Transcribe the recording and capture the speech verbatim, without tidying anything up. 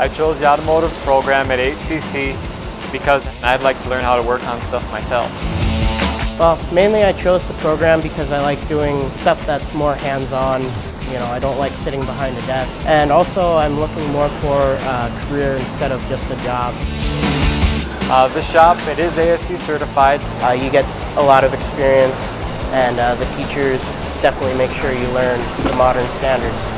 I chose the automotive program at H C C because I'd like to learn how to work on stuff myself. Well, mainly I chose the program because I like doing stuff that's more hands-on. You know, I don't like sitting behind a desk. And also I'm looking more for a career instead of just a job. Uh, this shop, it is A S C certified. Uh, you get a lot of experience, and uh, the teachers definitely make sure you learn the modern standards.